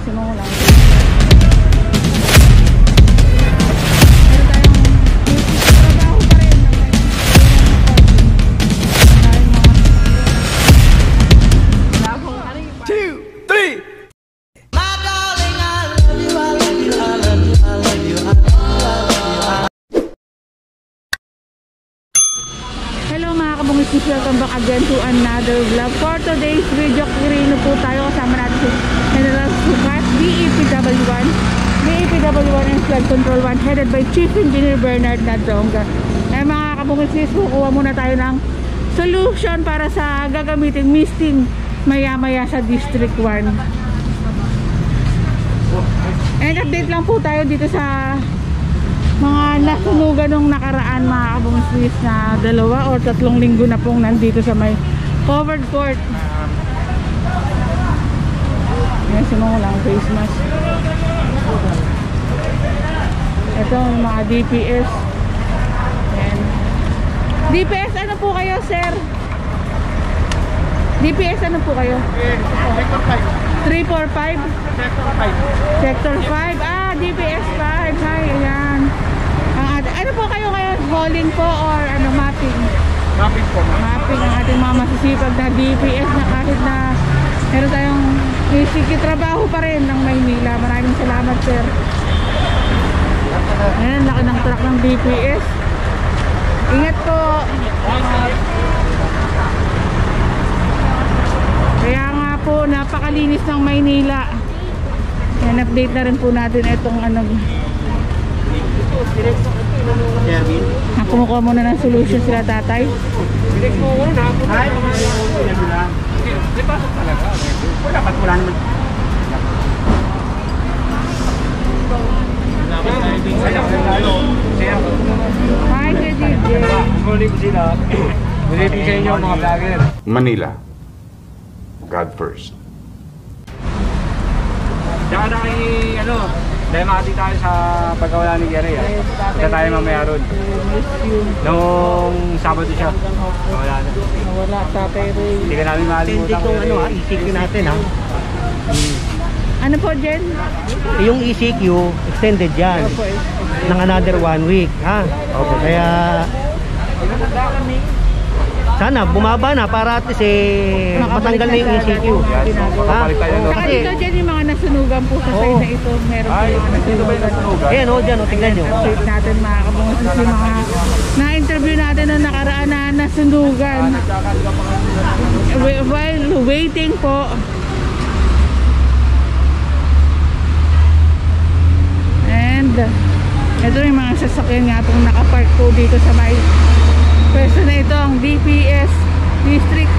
simulan. Welcome back again to another vlog. For today's video, kirino po tayo. Kasama natin si General Sukat, DEPW1 and Flood Control 1, headed by Chief Engineer Bernard Nadonga. Eh mga kabungisis, kukuha muna tayo ng solution para sa gagamitin misting maya-maya sa District 1. And update lang po tayo dito sa mga nasunugan nung nakaraan, mga kabungisis, na 2 o 3 linggo na pong nandito sa may covered court. Yan, simulang face mask. Ito yung mga DPS. Yan. DPS ano po kayo, sir? DPS ano po kayo? Sector 5. 345? Sector 5. Ah, DPS 5. Hi, ayan. Ano po kayo ngayon? Hauling po or ano, mapping? Mapping po. Mapping ang ating mga masisipag na DPS na kahit na meron tayong trabaho pa rin ng Maynila. Maraming salamat, sir. Ayan, laki ng truck ng DPS. Ingat po. Kaya nga po, napakalinis ng Maynila. Yan, update na rin po natin itong ano. Kumukuha muna ng solution sila, tatay. Ay, pasok talaga. Wala naman. Hi, DJ. Morning sila. Good evening sa inyo, mga vlogger. Manila, God first. Diyan na kay, dahil makati tayo sa pagkawala ni Gary. Punta tayo mamaya ron. Nung Sabado siya. Wala na. Wala, tatay Ray. Hindi ka namin makalimutan. Extended itong ECQ natin, ha? Ano po, Jen? Yung ECQ, extended yan. Opo, Ng another 1 week, ha? Opo, kaya sana bumaba na para at least matanggal na yung ECQ. Ha? Saka dito, Jen, yung mga nasunugan po sa side na ito. Meron po yung nasunugan. Ayan, dyan, tingnan nyo. Update natin, mga kabungus, yung mga na-interview natin na nakaraan na nasunugan. While waiting po, and ito yung mga sasakyan nga pong nakapark po dito sa may pwesto na ito, ang DPS District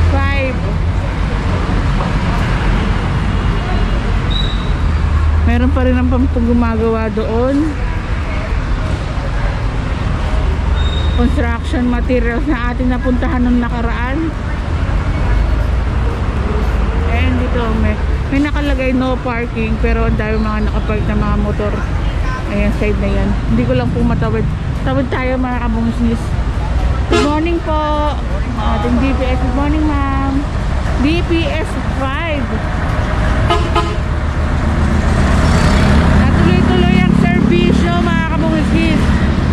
5. Meron pa rin ang gumagawa doon. Construction materials na ating napuntahan nung nakaraan. And dito may nakalagay no parking, pero ang dami mga nakapark na mga motor. Ayan, side na yan. Hindi ko lang po matawid. Tawid tayo, mga kabungsis. Good morning po, ating DPS. Good morning, ma'am. DPS 5. Natuloy-tuloy ang servisyo, mga kabungis.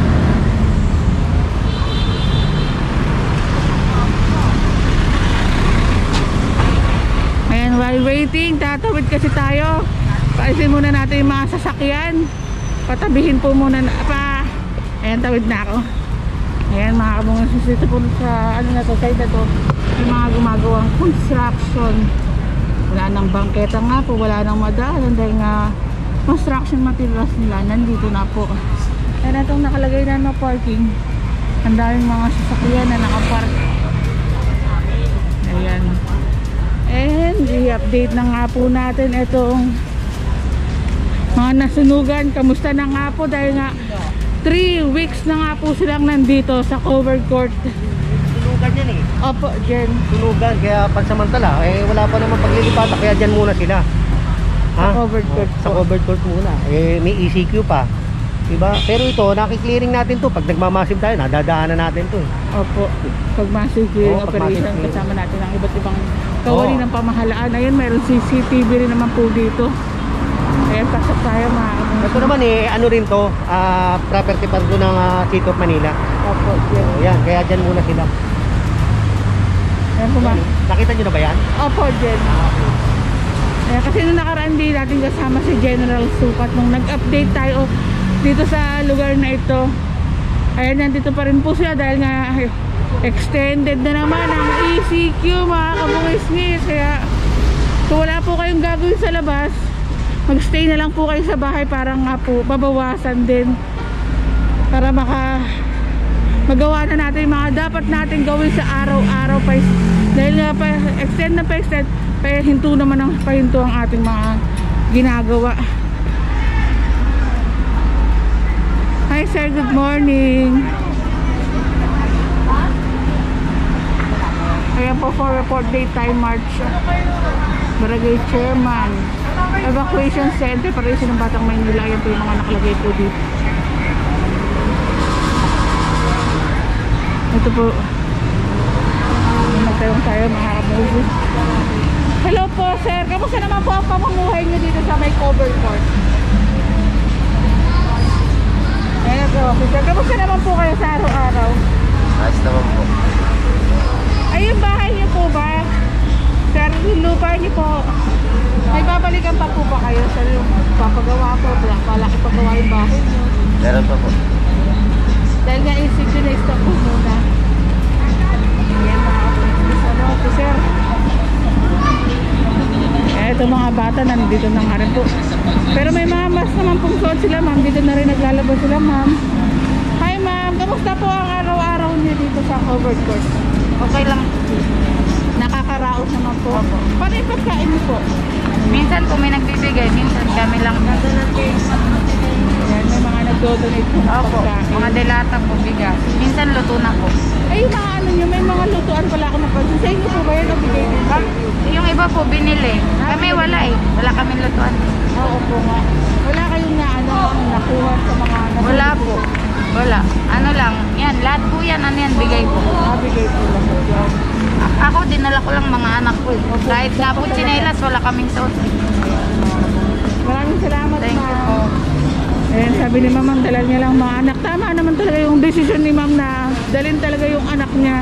Ayan, while waiting, tatawid kasi tayo. Paalisin muna natin yung mga sasakyan. Patabihin po muna pa. Ayan, tawid na ako. Ayan, mga kabungisis, dito po sa ano na to, side na to, yung mga gumagawang construction. Wala nang bangketa nga po, wala nang madaanan dahil nga construction materials nila nandito na po. Ayan, itong nakalagay na no parking. Ang daming mga sasakyan na nakapark. Ayan. And i-update na nga po natin itong mga nasunugan. Kamusta na nga po dahil nga 3 weeks na nga po silang nandito sa covered court. Sunugan yan eh. Opo, Jen. Sunugan, kaya pansamantala, wala pa naman paglilipatan, kaya dyan muna sila. Sa covered court. Sa covered court muna. May ECQ pa. Diba? Pero ito, nakiklearing natin to. Pag nagmamassive tayo, nadadaanan natin to. Opo. Pag massive clearing operation, kasama natin ang iba't ibang kawali ng pamahalaan. Ayun, mayroon CCTV rin naman po dito. Ayan, pasok tayo mga kabuhay. Ito naman ano rin to, property pa rin ng City of Manila. Opo, yan. So, yan, kaya dyan muna sila. Ayan po ma. Nakita nyo na ba yan? Opo, Jen. Ayan, kasi nung nakaraan din natin kasama si General Sukat nung nag-update tayo dito sa lugar na ito. Ayan, nandito pa rin po siya dahil nga extended na naman ang ECQ mga kabungis-ngis. Kaya kung wala po kayong gagawin sa labas, magstay na lang po kayo sa bahay para nga po babawasan din para magawa na natin yung mga dapat natin gawin sa araw-araw pa, dahil nga pa extend pahinto naman ang pahinto ang ating mga ginagawa. Hi sir, good morning. Ayan po for report daytime march. Barangay Chairman, Evacuation Center para rin ng Batang Maynila. Ayan po yung mga nakalagay po dito. Ito po, magtayong tayo mga kabuhay. Hello po sir, kamusta naman po ang pamumuhay nyo dito sa may cover court? Ayan po, sir, kamusta naman po kayo sa araw-araw? Ayos naman po. Ay, yung bahay nyo po ba? Sir, yung lupa nyo po, may babalikan pa po ba kayo sa yung papagawa po? Palaki pagawa yung bahay nyo? Meron pa po. Dahil nga isip nyo na stop po muna. Ayan mga kapatid. Ano po sir? Ito mga bata nandito na nga rin po. Pero may mga mas naman pong suot sila ma'am. Dito na rin naglalabas sila ma'am. Hi ma'am, kamusta po ang araw-araw niyo dito sa covered court? Okay lang. Nakakaraos naman po. Paano yung pagkain niyo po? Minsan po may nagbibigay, minsan kami lang. Ayan, may mga nagdo-donate po ng Opo, pagkain. mga delata po, bigas. Minsan luto na po. Ay, yung mga ano nyo, may mga lutuan pala ako napansin. Sa inyo po ba yan o bigay din sa inyo? Yung iba po binili. Kami wala eh. Wala kami lutuan. Oo po nga. Wala kayong na ano, nakuha sa mga Wala po. Wala. Ano lang. Yan, lahat po yan. Ano yan, bigay po. Bigay po lang. Ako, dinala ko lang mga anak ko eh. Kahit na po tsinelas, wala kaming suot. Maraming salamat Thank you po. Ayan, sabi ni ma'am, dala niya lang mga anak. Tama naman talaga yung decision ni ma'am na dalhin talaga yung anak niya.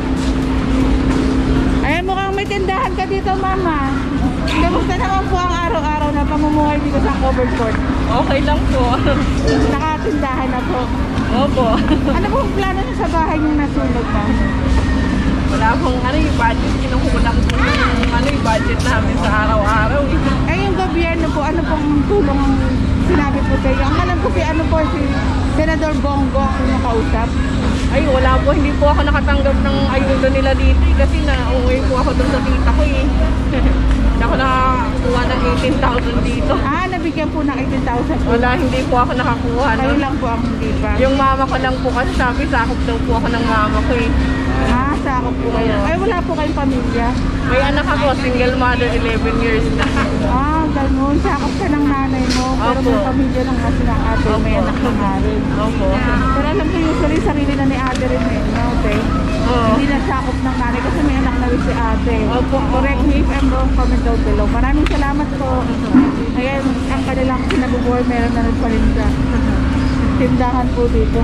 Ayan, mukhang may tindahan ka dito, mama. Kamusta naman po ang araw-araw na pamumuhay dito sa covered court? Okay lang po. Nakatindahan na po. Opo. Ano po ang plano niyo sa bahay yung nasunog, ma'am? Wala akong yung budget. Kinukulang po yung budget namin sa araw-araw. Ay, yung gobyerno po, ano pong tulong ang sinabi po sa iyo? Ang alam ko si Senador Bongo yung kausap. Ay, wala po. Hindi po ako nakatanggap ng ayuda nila dito kasi na-uwi po ako doon sa tita ko eh. Hindi ako nakakuha ng 18,000 dito. Nabigyan po ng 18,000 po. Wala, hindi po ako nakakuha. Kayo No? lang po ang hindi pa. Yung mama ko lang po kasi sabi, sakop daw po ako ng mama ko eh. Sakop po kayo. Ay, wala po kayong pamilya. May anak ako, single mother, 11 years na. Ganun. Sakop ka ng nanay mo. Pero Opo. may pamilya ng kasi ng ate. May Opo. anak na nga rin. Opo. Pero alam ko usually sarili na ni ate rin eh. No, okay? Oo. Hindi na sakop ng nanay kasi may anak na rin si ate. Opo. Correct me if I'm wrong, comment down below. Maraming salamat po. Ayan, ang kanilang kinabubuhay meron na rin pa rin siya. Tindahan po dito.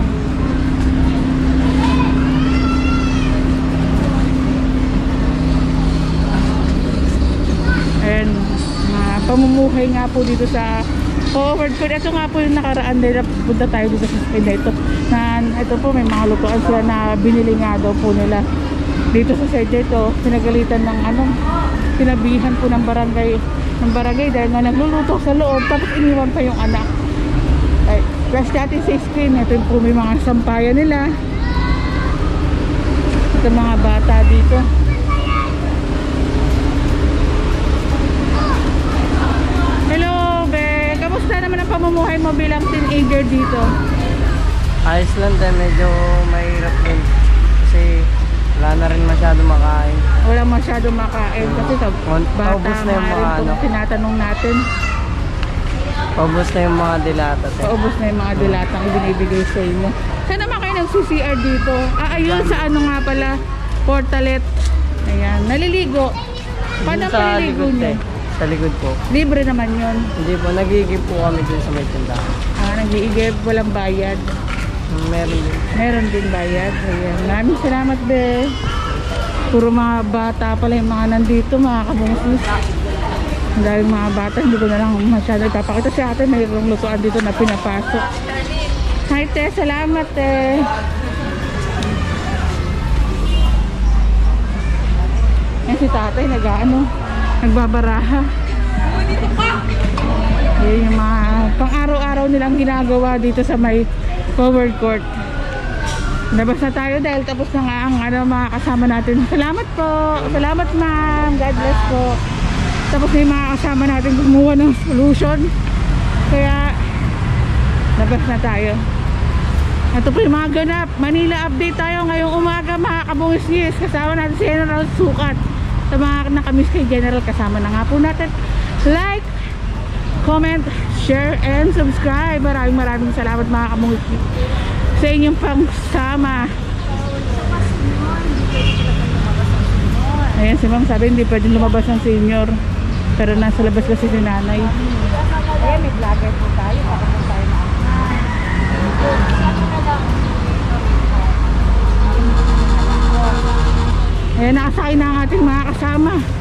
Ayan, pamumuhay nga po dito sa covered court. Ito nga po yung nakaraan din na punta tayo dito sa side na ito. Ito po may mga lutuan sila na binili nga daw po nila dito sa side ito. Pinagalitan ng sinabihan po ng barangay dahil nga nagluluto sa loob tapos iniwan pa yung anak. Ay, flash natin sa screen. Ito po may mga sampayan nila. Ito mga bata dito. Hello, Be. Kamusta naman ang pamumuhay mo bilang teenager dito? Ayos lang tayo, medyo mahirap din. Kasi wala na rin masyado makain. Wala masyado makain kasi bata Paubos na yung nga mga rin kung tinatanong natin. Paubos na yung mga dilata. Paubos na yung mga dilatang ibinibigay sa inyo. Saan naman kayo nag-CCR dito? Ayun sa ano nga pala, Portalet. Ayan, naliligo. Paano Dun sa paliligo likod, nyo? sa likod po. Libre naman yun. Hindi po, nagigib po kami dun sa may tindahan. Nag-iigib, walang bayad. Meron din. Meron din bayad. Ayan. Maraming salamat, be. Puro mga bata pala yung mga nandito, mga kabungsis. Ang daming mga bata, hindi ko na lang masyado ipapakita si ate. Mayroong lutuan dito na pinapasok. Hi, te. Salamat, te. Yan si tatay, nagbabaraha. Yan yung mga pang-araw-araw nilang ginagawa dito sa may forward court. Labas na tayo dahil tapos na nga ang mga kasama natin. Salamat po. Salamat, ma'am. God bless po. Tapos na yung mga kasama natin gumawa ng solution. Kaya labas na tayo. Ito po yung mga ganap. Manila update tayo ngayong umaga, mga kabungis-ngis. Kasama natin si General Sukat. Sa mga nakamiss kay General, kasama na nga po natin. Like, comment, share, and subscribe. Maraming salamat, mga kabungis-ngis, sa inyong pagsama. Ayan si ma'am, sabi hindi pwedeng lumabas ng senior, pero nasa labas kasi si nanay. Ayan, may vlogger po tayo. Pakapag tayo na. Ayan, nakasakay na ang ating mga kasama.